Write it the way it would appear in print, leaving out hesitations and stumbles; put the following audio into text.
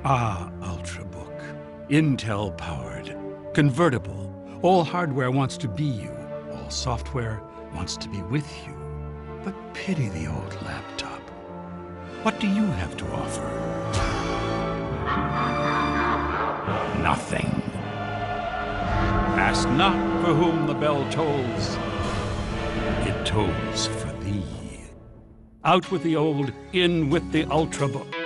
Ah, Ultrabook. Intel-powered, convertible. All hardware wants to be you. All software wants to be with you. But pity the old laptop. What do you have to offer? Nothing. Ask not for whom the bell tolls. It tolls for thee. Out with the old, in with the Ultrabook.